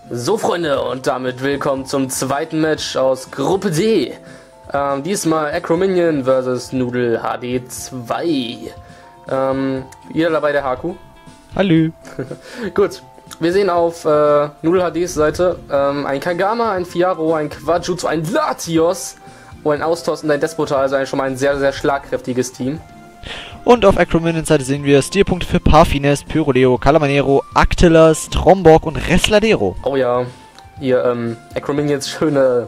So Freunde, und damit willkommen zum zweiten Match aus Gruppe D. Diesmal Acrominion vs Noodle HD 2. Wieder dabei der Haku. Hallo. Gut, wir sehen auf Noodle HDs Seite ein Kagama, ein Fiaro, ein Quajutsu, ein Latios und ein Austos und ein Despota, also schon mal ein sehr, sehr schlagkräftiges Team. Und auf Acrominions Seite sehen wir Stilpunkte für Parfines, Pyrodeo, Calamanero, Actilas, Tromborg und Resladero. Oh ja, hier Acrominions schöne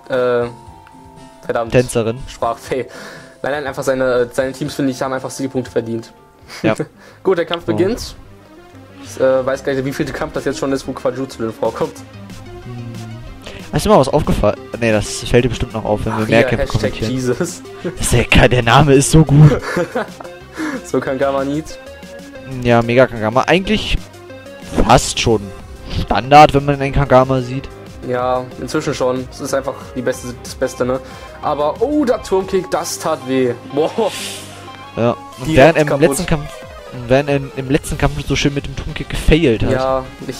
verdammt Tänzerin. Sprachfähig. Nein, einfach seine Teams, finde ich, haben einfach Stilpunkte verdient. Ja. Gut, der Kampf beginnt. Ich weiß gar nicht, wie viel Kampf das jetzt schon ist, wo Quajutsu drin vorkommt. Hast du mal was aufgefallen? Ne, das fällt dir bestimmt noch auf, wenn wir mehr Kämpfe kommentieren. Jesus. Der Name ist so gut. So Kagama Need. Ja, mega Kagama. Eigentlich fast schon Standard, wenn man einen Kagama sieht. Ja, inzwischen schon. Es ist einfach das Beste, ne? Aber, oh, der Turmkick, das tat weh. Boah. Ja, und während im letzten Kampf so schön mit dem Turmkick gefailt hat. Ja,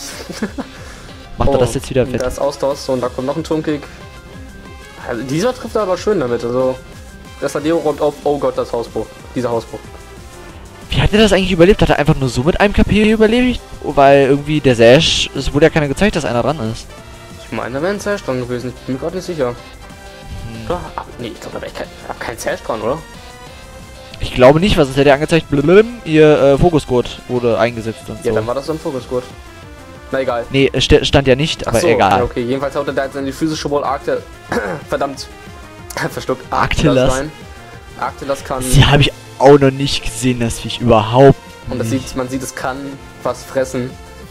Macht er das jetzt wieder fett? Da ist Austausch und da kommt noch ein Turmkick. Also, dieser trifft er aber schön damit. Also, das Adeo räumt auf. Oh Gott, das Hausbruch. Dieser Hausbruch. Wie hat er das eigentlich überlebt? Hat er einfach nur so mit einem KP überlebt? Weil irgendwie der Sash, es wurde ja keiner gezeigt, dass einer dran ist. Ich meine, da wäre ein Sash dran gewesen. Ich bin mir gerade nicht sicher. Nee, ich glaube, da war kein Sash dran, oder? Ich glaube nicht, was ist hätte angezeigt? Blablabla, ihr Fokusgurt wurde eingesetzt und so. Ja, dann war das so ein Fokusgurt. Na egal. Nee, stand ja nicht, aber so, egal. Okay, jedenfalls haut er da jetzt in die physische Wall Arkte. Verdammt. Verschluckt. Arctilas. Arctilas kann. Die habe ich auch noch nicht gesehen, das Viech überhaupt. Und man sieht, es kann was fressen.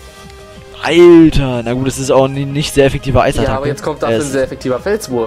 Alter, na gut, es ist auch nicht sehr effektiver Eisattacke. Ja, aber jetzt kommt dafür ein sehr effektiver Felswurf.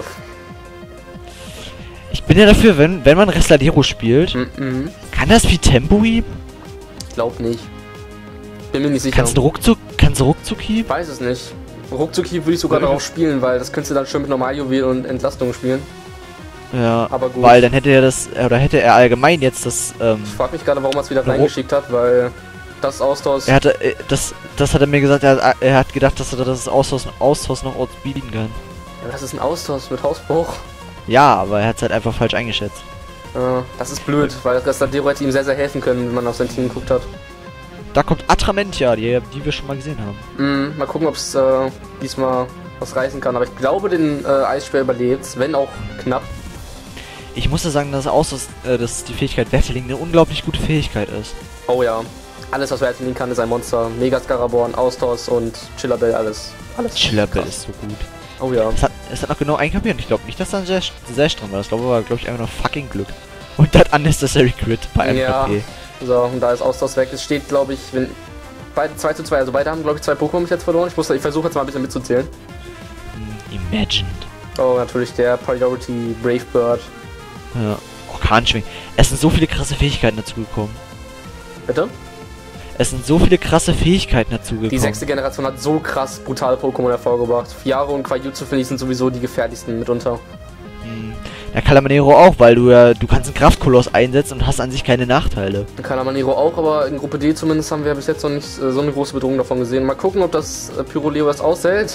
Ich bin ja dafür, wenn man Resladero spielt, kann das wie Tempo Hieb? Ich glaub nicht. Bin mir nicht sicher. Kannst du Ruckzuck Hieb? Weiß es nicht. Ruckzuck Hieb würde ich sogar darauf spielen, weil das könntest du dann schön mit Normaljuwel und Entlastung spielen. Ja, aber gut. Weil dann hätte er allgemein jetzt das, Ich frag mich gerade, warum er es wieder reingeschickt hat, weil das Austausch... Das hat er mir gesagt, er hat gedacht, dass er das Austausch noch outspeeden kann. Ja, das ist ein Austausch mit Hausbruch. Ja, aber er hat es halt einfach falsch eingeschätzt. Das ist blöd, weil Resladero hätte ihm sehr, sehr helfen können, wenn man auf sein Team geguckt hat. Da kommt Atramentia, die wir schon mal gesehen haben. Mal gucken, ob es diesmal was reißen kann. Aber ich glaube, den Eisspeer überlebt, wenn auch knapp. Ich muss ja sagen, dass die Fähigkeit Werteling eine unglaublich gute Fähigkeit ist. Oh ja. Alles, was Werteling kann, ist ein Monster. Mega Scaraborn, Austos und Chillabell, alles. Chillabell ist so gut. Oh ja. Es hat noch genau ein KP und ich glaube nicht, dass da ein Sash dran war. Das glaube ich einfach nur fucking Glück. Und dann Unnecessary Crit bei einem KP. So, und da ist Austos weg. Es steht, glaube ich, wenn beide 2:2, also beide haben, glaube ich, 2 Pokémon bis jetzt verloren. Ich versuche jetzt mal ein bisschen mitzuzählen. Imagined. Oh, natürlich der Priority Brave Bird. Ja, Orkanschwing. Es sind so viele krasse Fähigkeiten dazugekommen. Bitte? Es sind so viele krasse Fähigkeiten dazugekommen. Die 6. Generation hat so krass brutale Pokémon hervorgebracht. Fiaro und Quajutsu, finde ich, sind sowieso die gefährlichsten mitunter. Ja, Calamanero auch, weil du kannst einen Kraftkoloss einsetzen und hast an sich keine Nachteile. Calamanero auch, aber in Gruppe D zumindest haben wir bis jetzt noch nicht so eine große Bedrohung davon gesehen. Mal gucken, ob das Pyroleo das aushält.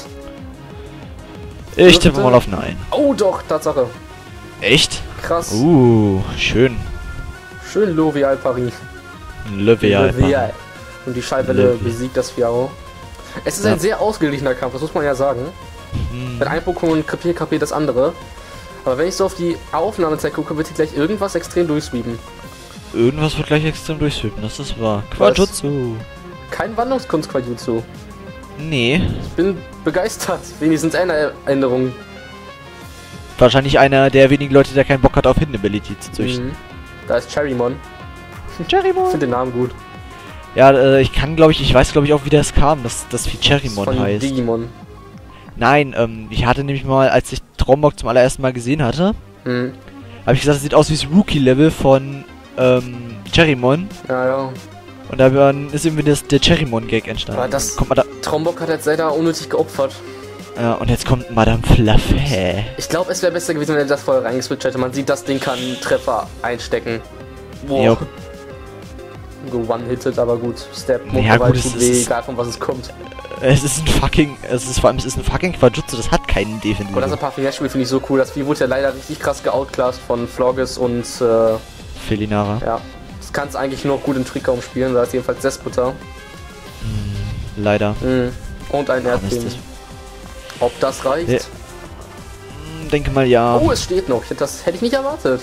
Ich tippe mal auf Nein. Oh doch, Tatsache. Echt? Krass. Schön. Schön L'Oreal Paris. L'Oreal. Und die Schallwelle besiegt das Fiaro. Es ist ein sehr ausgeglichener Kampf, das muss man ja sagen. Wenn ein Pokémon KP das andere. Aber wenn ich so auf die Aufnahmezeit gucke, wird hier gleich irgendwas extrem durchsweepen. Irgendwas wird gleich extrem durchsweepen, das ist wahr. Quajutsu. Kein Wandlungskunst Quajutsu. Nee. Ich bin begeistert. Wenigstens eine Änderung. Wahrscheinlich einer der wenigen Leute, der keinen Bock hat, auf Hidden Ability zu züchten. Da ist Cherrymon. Cherrymon. Ich finde den Namen gut. Ja, ich weiß glaube ich auch, wie das kam, dass das wie Cherrymon von heißt. Digimon. Nein, ich hatte nämlich mal, als ich Tromborg zum allerersten Mal gesehen hatte, habe ich gesagt, das sieht aus wie das Rookie-Level von Cherrymon. Ja. Und dann ist irgendwie der Cherrymon-Gag entstanden. Aber das Tromborg hat jetzt leider unnötig geopfert. Ja, und jetzt kommt Madame Fluffy. Ich glaube, es wäre besser gewesen, wenn er das vorher reingeswitcht hätte. Man sieht, das Ding kann Treffer einstecken. Boah. one-hitted, aber gut. Step, ja, gut, tut weh, egal von was es kommt. Es ist ein fucking Quajutsu, das hat keinen Defensive. Und das Parfum-Spiel finde ich so cool. Das Spiel wurde ja leider richtig krass geoutclassed von Flogges und Felinara. Ja. Das kannst eigentlich nur gut im Trickraum spielen, da ist jedenfalls Despoter. Leider. Und ein Erdbeben. Ob das reicht? Denke mal ja. Oh, es steht noch. Das hätte ich nicht erwartet.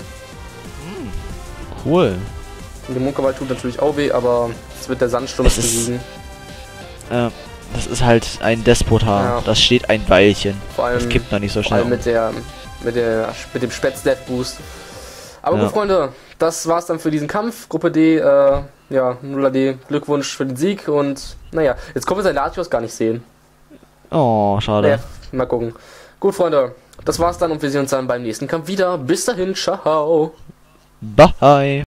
Cool. Und der Munkerwald tut natürlich auch weh, aber es wird der Sandsturm besiegen. Das ist halt ein Despotar. Ja. Das steht ein Weilchen. Vor allem, das kippt noch nicht so schnell. Mit dem Spätz-Death-Boost. Aber gut, Freunde, das war's dann für diesen Kampf. Gruppe D, ja, 0AD, Glückwunsch für den Sieg und naja, jetzt kommen wir sein Latios gar nicht sehen. Oh, schade. Naja, mal gucken. Gut, Freunde, das war's dann und wir sehen uns dann beim nächsten Kampf wieder. Bis dahin, ciao. Bye.